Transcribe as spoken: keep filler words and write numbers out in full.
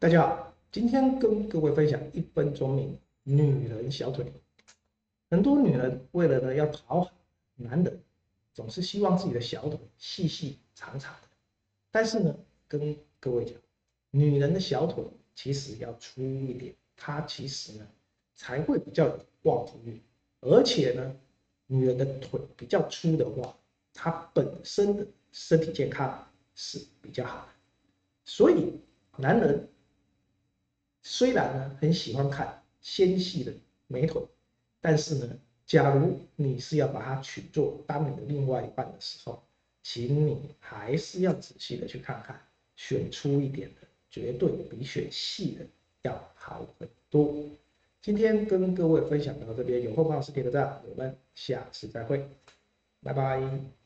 大家好，今天跟各位分享一分钟名女人小腿。很多女人为了呢要讨好男人，总是希望自己的小腿细细长长的。但是呢，跟各位讲，女人的小腿其实要粗一点，它其实呢才会比较有旺夫运。而且呢，女人的腿比较粗的话，她本身的身体健康是比较好的。所以男人虽然呢很喜欢看纤细的美腿，但是呢，假如你是要把它娶做当你的另外一半的时候，请你还是要仔细的去看看，选粗一点的绝对比选细的要好很多。今天跟各位分享到这边，有空帮我视频的赞，我们下次再会，拜拜。